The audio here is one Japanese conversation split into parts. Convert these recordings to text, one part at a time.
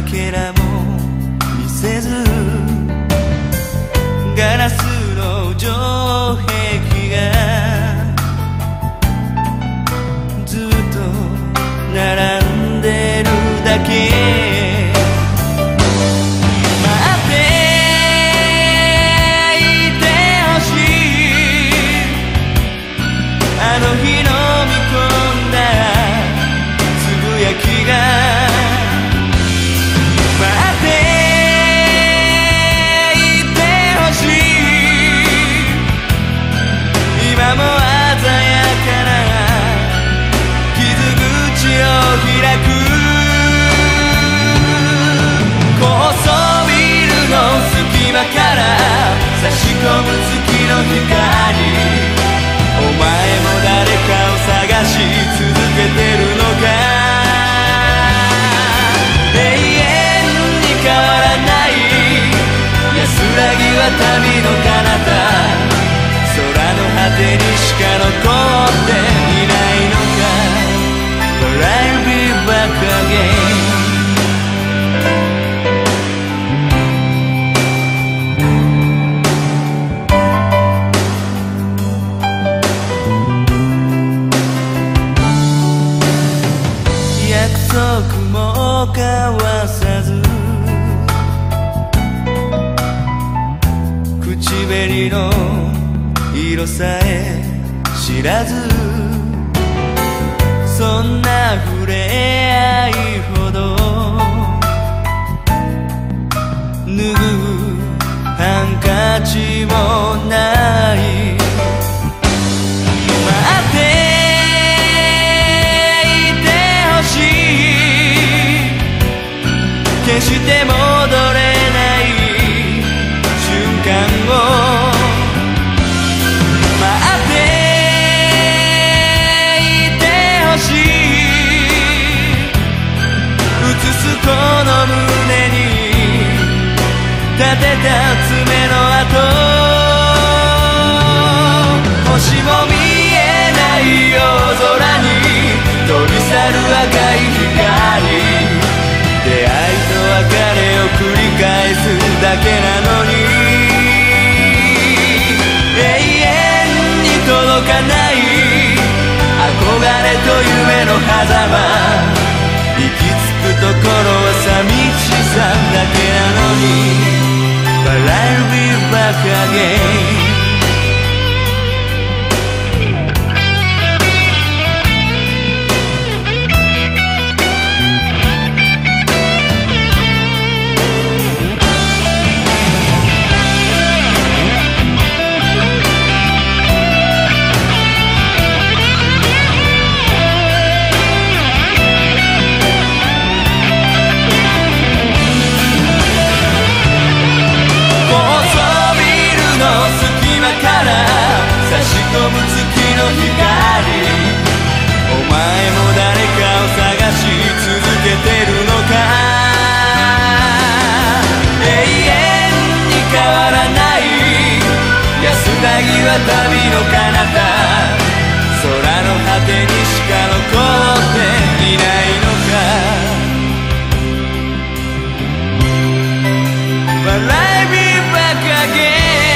けらも見せず、ガラスの城壁がずっと並んでるだけ。待っていてほしい、あの日の見込んだつぶやきが。待っていてほしい、今も鮮やかな傷口を開く。高層ビルの隙間から差し込む月の光、お前も誰かを探し続けてるのか。永遠に変わらない安らぎは旅の彼方、空の果てにしか残っていないのか。But I'll be back again。約束も交わさず、口紅の色さえ知らず、そんな触れ合いほど脱ぐハンカチもない。待っていてほしい、決して戻れない瞬間を。待っていてほしい、映すこの胸に立てた爪の跡。星も見えない夜空に飛び去る赤い光、出会いと別れを繰り返すだけなのに。永遠に届かない憧れと夢の狭間、行き着くところは寂しさだけなのに。But I'll be back again。差し込む月の光、お前も誰かを探し続けてるのか。永遠に変わらない安らぎは旅の彼方、空の果てにしか残っていないのか。But I'll be back again。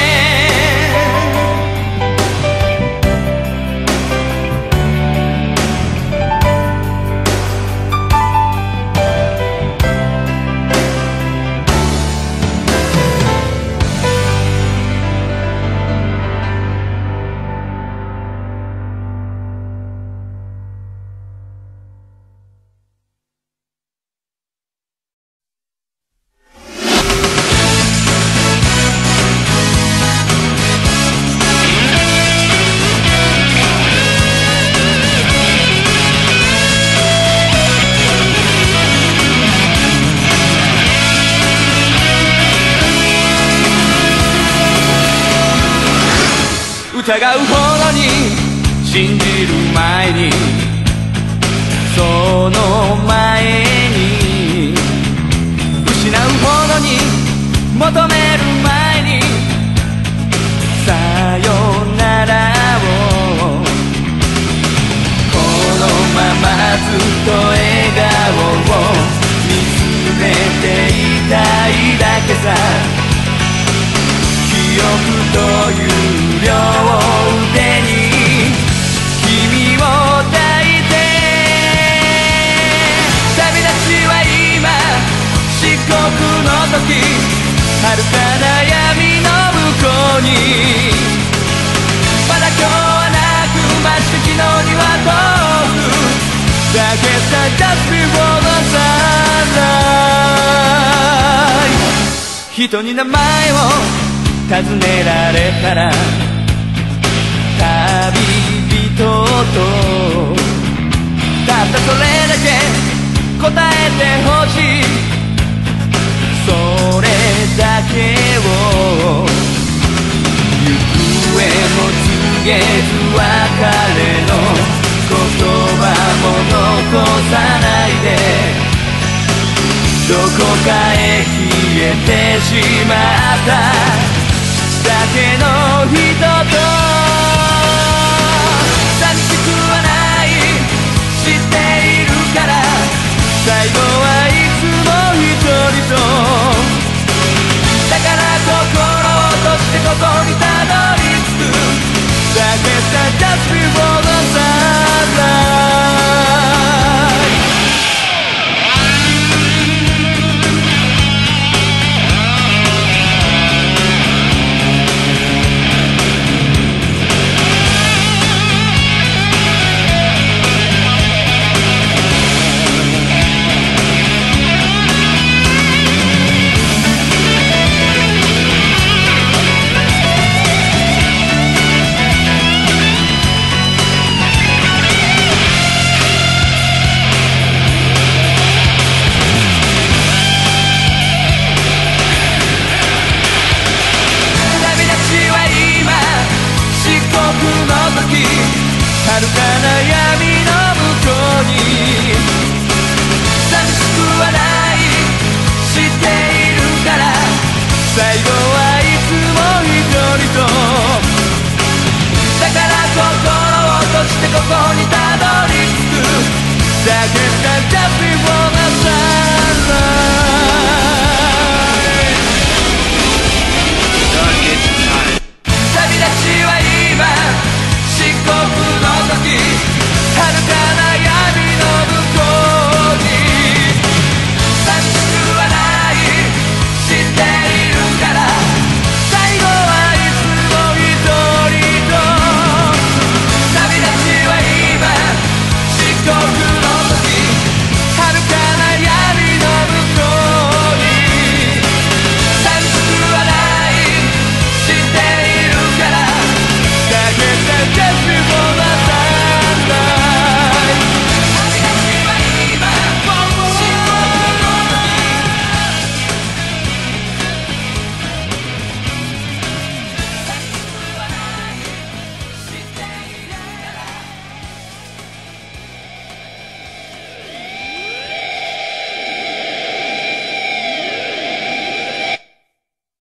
疑うほどに信じる前に、その前に失うほどに求める前に、さよならをこのままずっと笑顔を見つめてさ記憶という両腕に君を抱いて旅立ちは今漆黒の時遥かな闇の向こうにまだ今日はなく待ち時のには遠くだけさ Just before the sunrise 人に名前を尋ねられたら旅人とたったそれだけ答えてほしいそれだけを行方も告げず別れの言葉も残さないでどこかへ消えてしまっただけの人